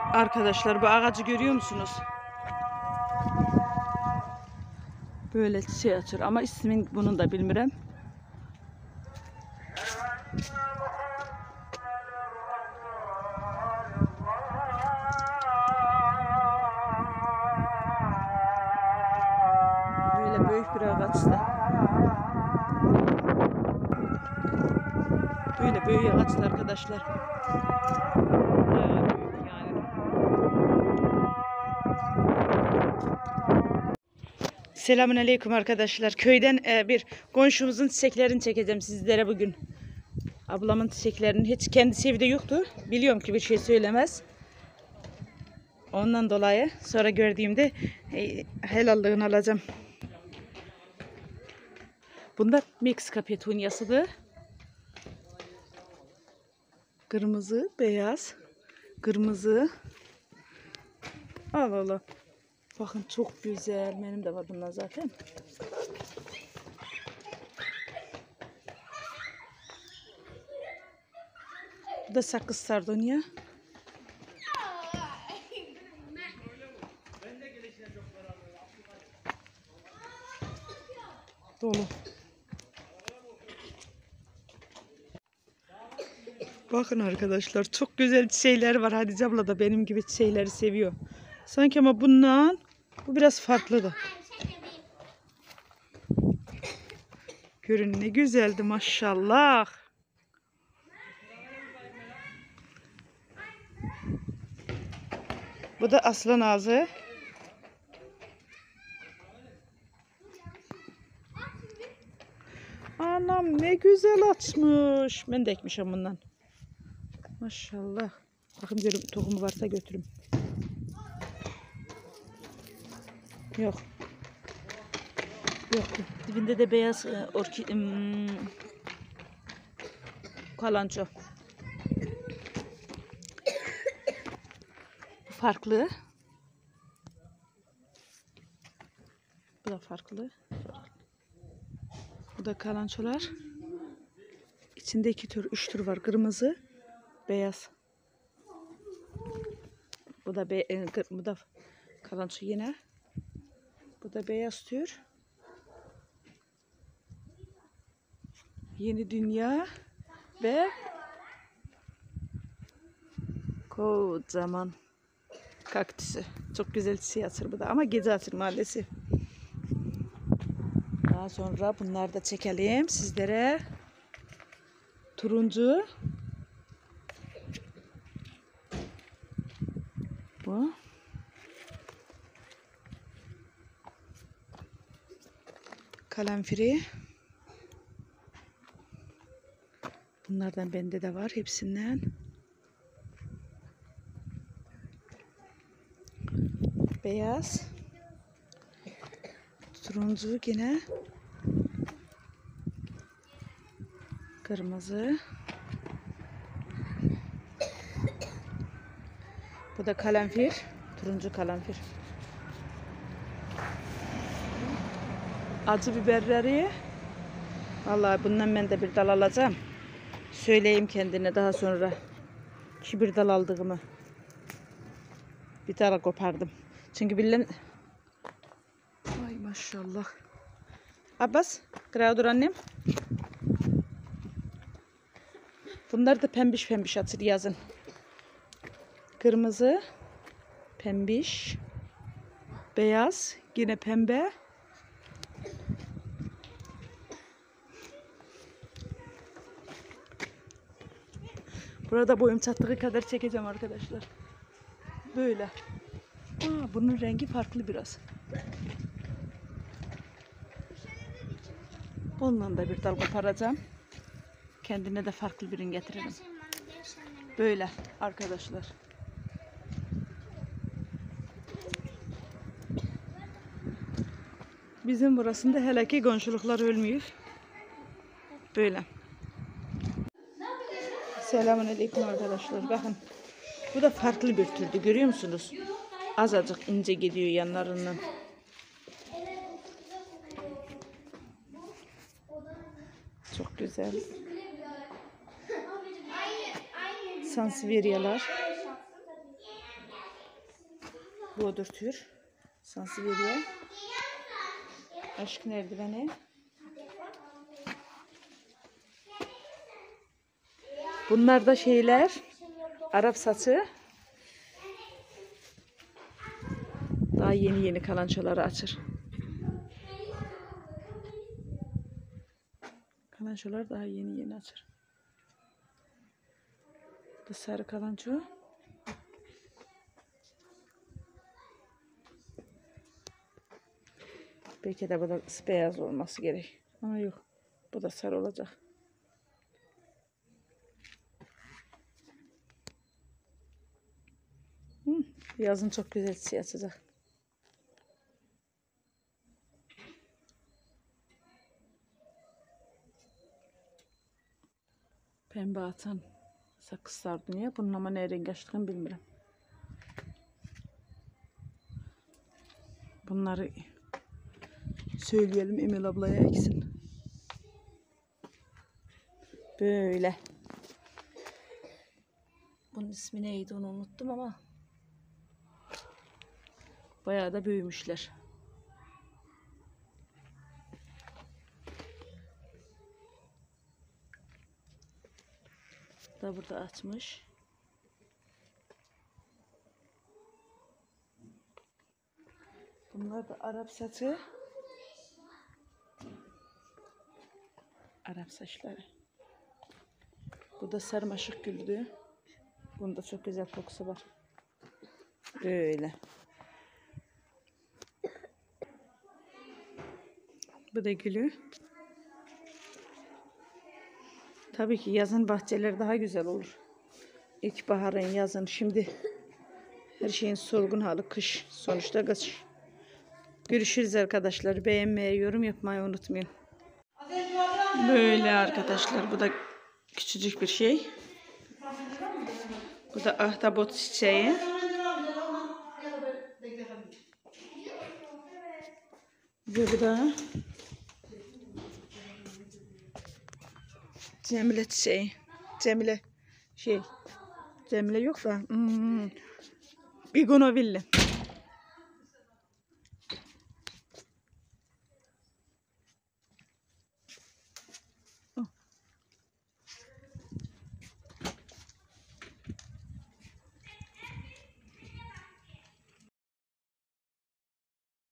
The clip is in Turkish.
Arkadaşlar bu ağacı görüyor musunuz? Böyle çiçeği açır ama ismin bunun da bilmirəm. Böyle büyük bir ağaçtı. Böyle büyük ağaçtı arkadaşlar. Bayağı büyük yani. Selamünaleyküm arkadaşlar. Köyden bir komşumuzun çiçeklerini çekeceğim sizlere bugün. Ablamın çiçeklerinin hiç kendisi evde yoktu. Biliyorum ki bir şey söylemez. Ondan dolayı sonra gördüğümde helallığını alacağım. Bunlar Meksika petunyasıdır. Kırmızı, beyaz, kırmızı. Allah Allah. Bakın çok güzel. Benim de var bunlar zaten. Bu da sakız sardunya. Dolu. Bakın arkadaşlar çok güzel çiçekler var. Hatice abla da benim gibi çiçekleri seviyor. Sanki ama bundan bu biraz farklı. Görün ne güzeldi maşallah. Bu da aslan ağzı. Anam ne güzel açmış. Ben de ekmişim bundan. Maşallah. Bakın diyorum tohumu varsa götürüm. Yok. Yok. Dibinde de beyaz kalanço. Farklı. Bu da farklı. Bu da kalançolar. İçinde 2 tür, 3 tür var. Kırmızı, beyaz. Bu da kalanço yine. Bu da beyaz tür. Yeni Dünya ve kocaman kaktüsü. Çok güzel çiçeği açır bu da ama gece açır maalesef. Daha sonra bunları da çekelim sizlere. Turuncu. Bu. Kalemfiri. Bunlardan bende de var hepsinden. Beyaz. Turuncu yine. Kırmızı. Bu da kalemfir. Turuncu kalemfir. Acı biberleri. Vallahi bundan ben de bir dal alacağım. Söyleyeyim kendine daha sonra. Şu bir dal aldığımı. Bir dal kopardım. Çünkü bilmem. Ay maşallah. Abbas, kıraya dur annem. Bunlar da pembiş pembiş atır yazın. Kırmızı, pembiş, beyaz, yine pembe. Burada boyum çattığı kadar çekeceğim arkadaşlar. Böyle. Bunun rengi farklı biraz. Ondan da bir dal koparacağım. Kendine de farklı birini getiririm. Böyle arkadaşlar. Bizim burasında hele ki komşuluklar ölmüyor. Böyle. Selamünaleyküm arkadaşlar. Bakın. Bu da farklı bir türdü. Görüyor musunuz? Azıcık ince gidiyor yanlarından. Çok güzel. Sansevieryalar. Budur tür. Sansevieria. Aşk Merdiveni. Bunlar da şeyler. Arap saçı. Daha yeni kalançoları açır. Kalançolar daha yeni açır. Bu da sarı kalanço. Belki de bu da beyaz olması gerek. Ama yok. Bu da sarı olacak. Yazın çok güzel çiçeği açacak. Pembe atan sakız sardunya. Bunun ama ne renk açtığını bilmiyorum. Bunları söyleyelim Emel ablaya eksin. Böyle. Bunun ismi neydi onu unuttum ama bayağı da büyümüşler. Da burada açmış. Bunlar da Arap saçı. Arap saçları. Bu da sarmaşık güldü. Bunda çok güzel kokusu var. Böyle. Bu da gülü. Tabii ki yazın bahçeler daha güzel olur. İlkbaharın, yazın. Şimdi her şeyin solgun hali kış. Sonuçta kış. Görüşürüz arkadaşlar. Beğenmeyi, yorum yapmayı unutmayın. Böyle arkadaşlar. Bu da küçücük bir şey. Bu da ahtapot çiçeği. Ve bu da Cemile çiçeği. Cemile yok da. Bigonovilli.